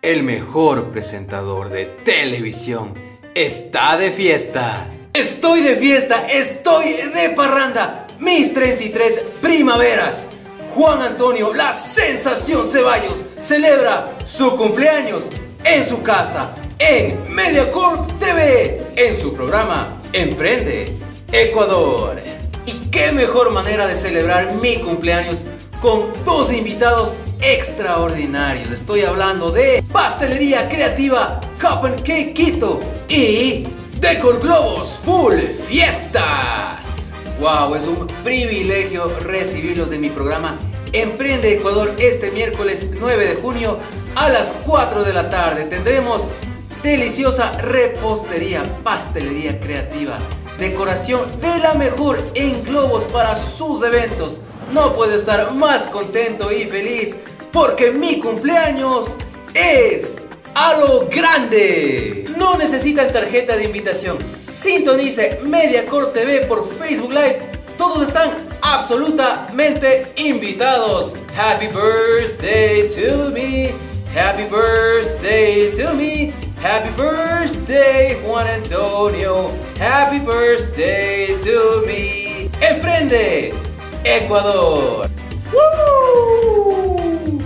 el mejor presentador de televisión, está de fiesta. Estoy de fiesta, estoy de parranda. Mis 33 primaveras. Juan Antonio, la sensación Ceballos, celebra su cumpleaños en su casa, en Mediacorp TV, en su programa Emprende Ecuador. Y qué mejor manera de celebrar mi cumpleaños con dos invitados extraordinarios. Estoy hablando de Pastelería Creativa Cup and Cake Quito y Decor Globos Full Fiestas. Wow, es un privilegio recibirlos en mi programa Emprende Ecuador este miércoles 9 de junio a las 4 de la tarde. Tendremos deliciosa repostería, pastelería creativa, decoración de la mejor en globos para sus eventos. No puedo estar más contento y feliz porque mi cumpleaños es a lo grande. No necesitan tarjeta de invitación. Sintonice Mediacorp TV por Facebook Live. Todos están absolutamente invitados. Happy birthday to me. Happy birthday to me. Happy birthday Juan Antonio. Happy birthday to me. Emprende Ecuador. ¡Woo!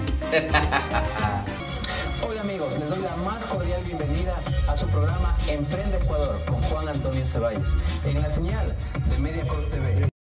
Hola amigos, les doy la más cordial bienvenida a su programa Emprende Ecuador con Juan Antonio Ceballos en la señal de Mediacorp TV.